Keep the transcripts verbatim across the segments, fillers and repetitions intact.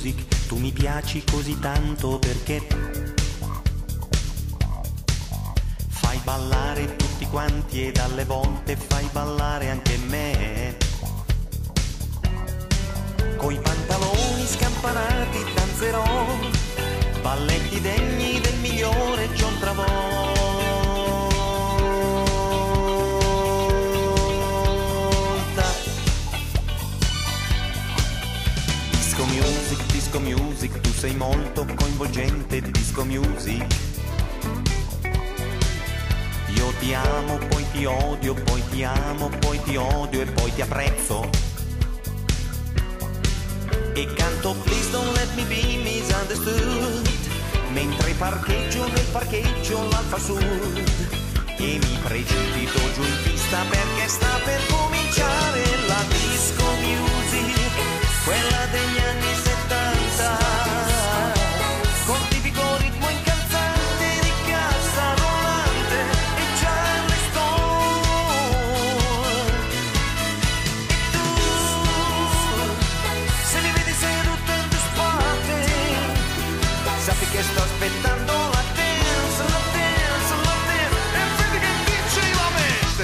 music, tu mi piaci così tanto perché fai ballare tutti quanti ed alle volte fai ballare anche me. Coi pantaloni scampanati danzerò balletti degni del migliore John Travolta. Disco music, disco music, tu sei molto coinvolgente, disco music. Io ti amo, poi ti odio, poi ti amo, poi ti odio e poi ti apprezzo. E canto Please don't let me be misunderstood mentre parcheggio nel parcheggio l'Alfa Sud e mi precipito giù in pista perché sta per cominciare la disco music, quella degli anni settanta, con tipico ritmo incalzante di cassa rolante e Charleston. E tu, se mi vedi seduto in due spate, sappi che sto aspettando la dance, la dance, la dance, e vedi che vince la mente.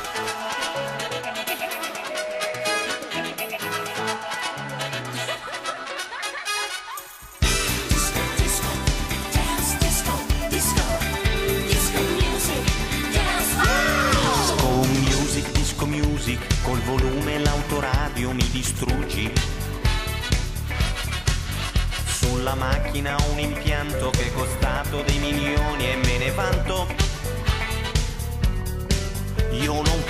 Disco, disco, dance, disco, disco, disco music, dance. Disco music, disco music, col volume e l'autoradio mi distruggi. Sulla macchina ho un impianto che è costato dei milioni e me ne vanto. Io non